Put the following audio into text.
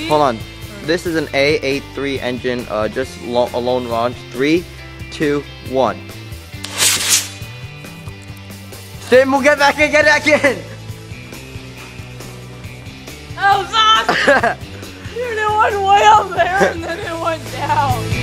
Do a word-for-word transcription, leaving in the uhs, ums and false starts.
Hold on. This is an A eighty-three engine, uh, just lo alone launch. Three, two, one. Sim, we'll get back in, get back in! That was awesome! Dude, it went way up there and then it went down.